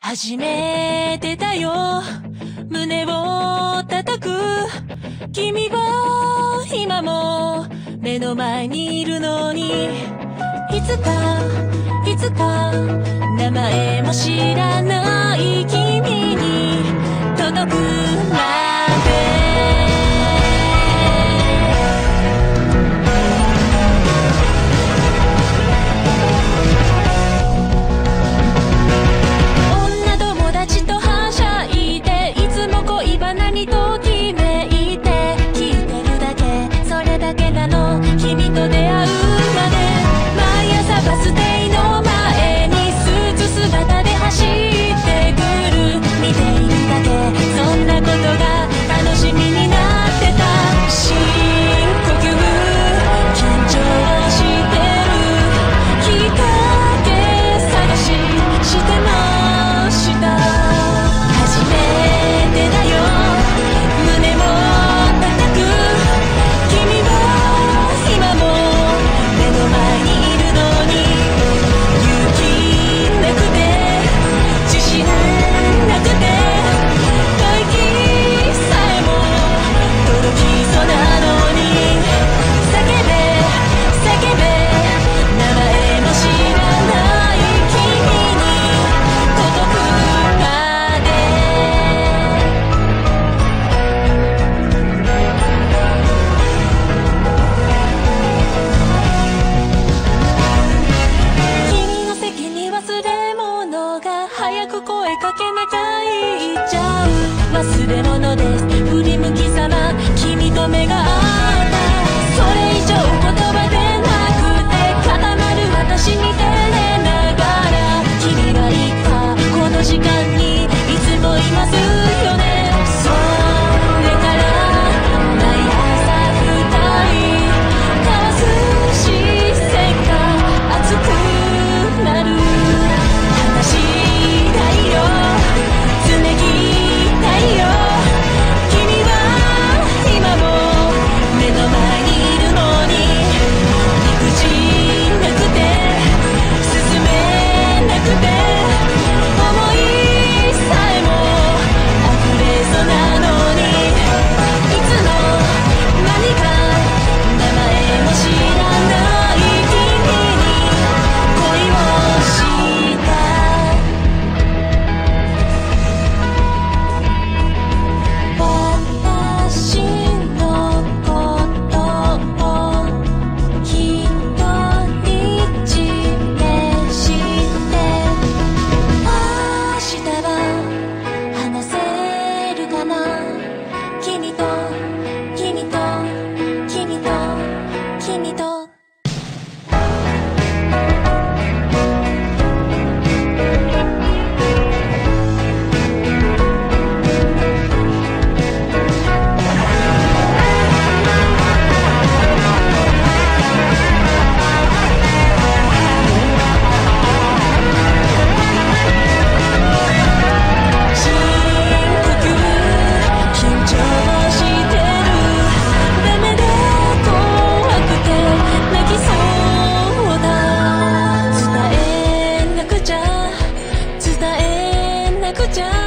初めてだよ胸を叩く君は今も目の前にいるのにいつか名前も知らない君に届くまで忘れ物です振り向きざま君と目が合ったそれ以上言葉でなくて固まる私に照れながら君が言ったこの時間にいつもいますよねそれから毎朝二人交わす視線が熱くなる話したいよつなぎ君は今も目の前にいるのに理不尽なくて進めなくて思いさえも溢れそうなのにいつの間にか名前も知らない君に恋をしたじゃ